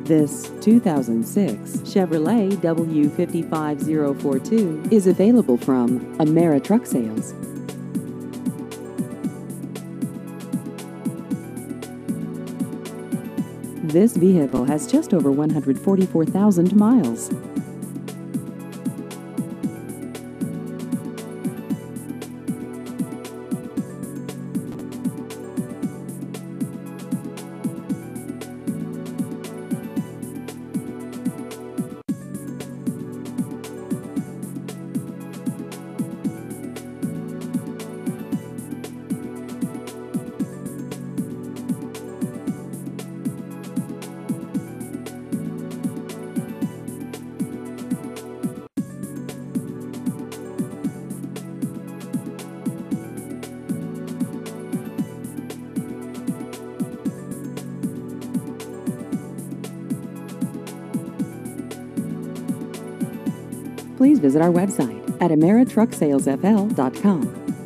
This 2006 Chevrolet W55042 is available from Ameri-Truck Sales. This vehicle has just over 144,000 miles. Please visit our website at ameritrucksalesfl.com.